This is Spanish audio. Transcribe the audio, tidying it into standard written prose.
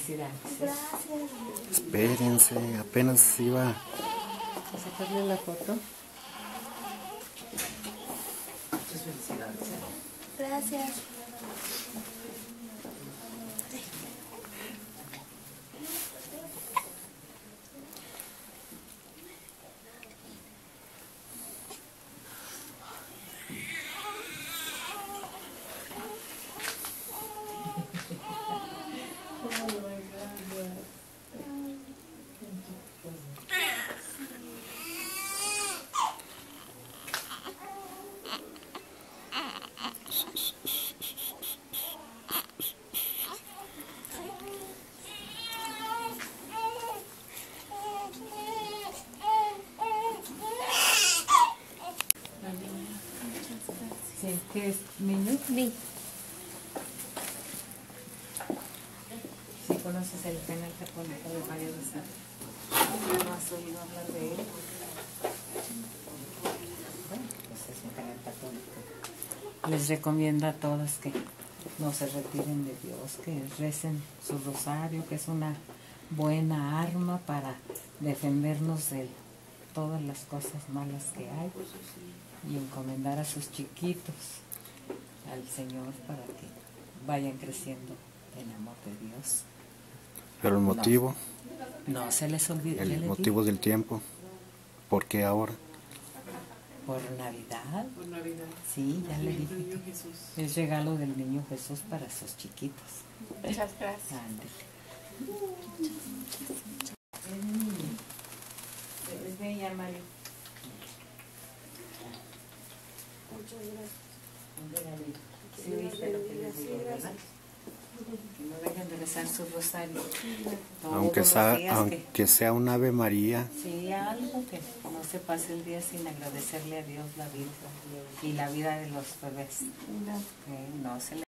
Felicidades. Gracias. Espérense, apenas iba. ¿A sacarle la foto? Muchas felicidades. Gracias. Sí, ¿qué es, niño? Sí. ¿Sí conoces el penal católico de María Luisa? ¿No has oído hablar de él? Bueno, pues es un penal católico. Les recomiendo a todos que no se retiren de Dios, que recen su rosario, que es una buena arma para defendernos de todas las cosas malas que hay y encomendar a sus chiquitos al Señor para que vayan creciendo en amor de Dios. Pero el motivo, No se les olvide. el motivo del tiempo, ¿por qué ahora? Por Navidad. Por Navidad. Sí, ya le dije. Niño que Jesús. es regalo del niño Jesús para sus chiquitos. Muchas gracias. Ándale. Es bella, Mario. Muchas gracias. Sí, viste lo que les digo, ¿verdad? Que no dejen de rezar su rosario. Todos Aunque los sea, días aunque sea un Ave María. sí, algo que no se pase el día sin agradecerle a Dios la vida y la vida de los bebés. Que no se le